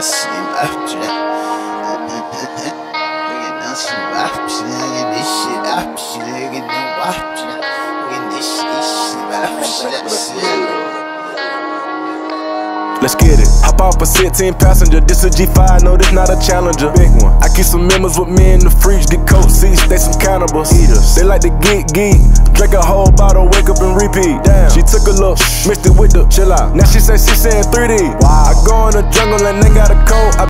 Let's get it. Hop off a 16 passenger. This a G5, no, this not a Challenger. Big one. I keep some members with me in the fridge. Get coat seats, they some cannibals. Eaters. They like to geek. Drink a whole bottle, wake up and repeat. Damn. She took a look, mixed it with the chill out. Now she say she saying 3D. Wow. I go in the jungle and they got a coat.